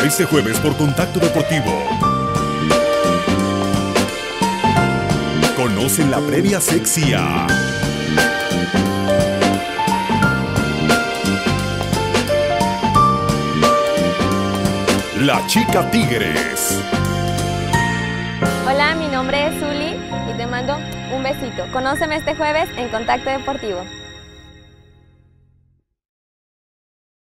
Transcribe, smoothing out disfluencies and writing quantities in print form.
Este jueves por Contacto Deportivo. Conocen la previa sexia. La Chica Tigres. Hola, mi nombre es Zuli y te mando un besito. Conóceme este jueves en Contacto Deportivo.